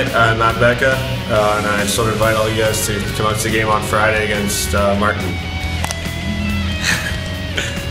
Hi, I'm Matt Beca, and I just want to invite all you guys to come out to the game on Friday against Martinom.